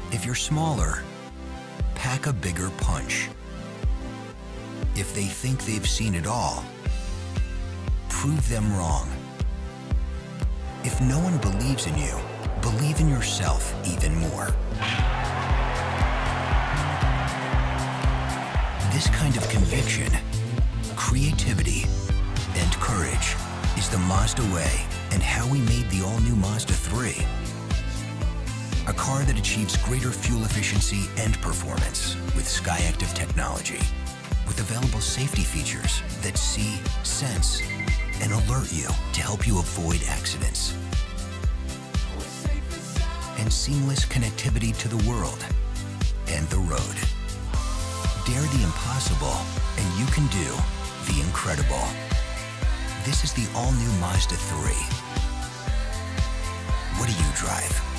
If you're smaller, pack a bigger punch. If they think they've seen it all, prove them wrong. If no one believes in you, believe in yourself even more. This kind of conviction, creativity, and courage is the Mazda way and how we made the all-new Mazda 3. A car that achieves greater fuel efficiency and performance with SkyActiv technology, with available safety features that see, sense, and alert you to help you avoid accidents. And seamless connectivity to the world and the road. Dare the impossible, and you can do the incredible. This is the all-new Mazda 3. What do you drive?